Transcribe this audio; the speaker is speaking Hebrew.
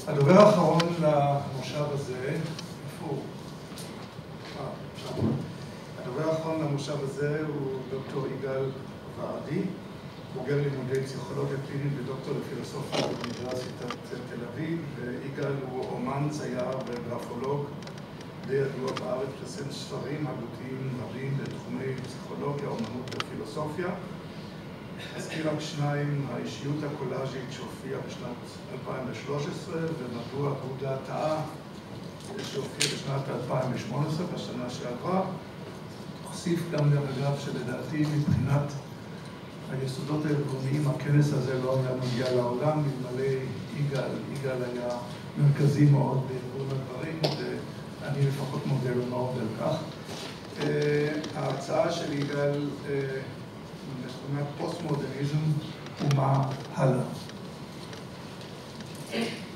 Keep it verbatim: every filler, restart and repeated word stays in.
הדובר האחרון למושב הזה, איפה הוא? אה, שם. הדובר האחרון למושב הזה הוא דוקטור יגאל ורדי, בוגר לימודי פסיכולוגיה קלינית ודוקטור לפילוסופיה באוניברסיטת תל אביב, ויגאל הוא אומן, צייר וגרפולוג די ידוע בארץ, פרסם ספרים הגותיים רבים בתחומי פסיכולוגיה, אומנות ופילוסופיה. אזכיר רק שניים, האישיות הקולאז'ית שהופיעה בשנת אלפיים ושלוש עשרה, ומדוע בודה טעה שהופיע בשנת אלפיים ושמונה עשרה, בשנה שעברה. אוסיף גם דרך שלדעתי מבחינת היסודות הארגוניים, הכנס הזה לא היה מגיע לעולם, אלמלא יגאל, יגאל היה מרכזי מאוד בארגון הדברים, ואני לפחות מודה לו מאוד על כך. ההרצאה של יגאל מכונה פוסט-מודרניזם ומה הלאה.